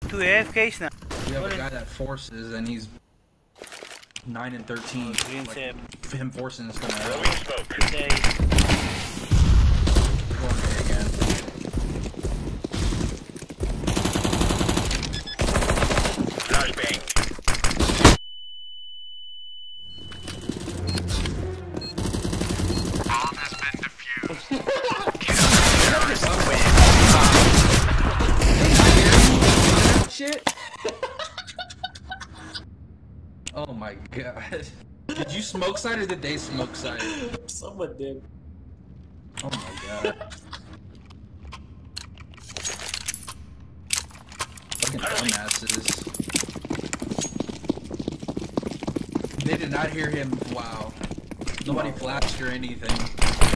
Two AFKs now. We have a guy that forces and he's 9 and 13. Green Like, save. him forcing is gonna help. Say, Going A again. Flashbang. Bomb has been defused. Shit. Oh my god. Did you smoke side or did they smoke side? Someone did. Oh my god. Fucking dumbasses. They did not hear him. Wow. Nobody flashed or anything.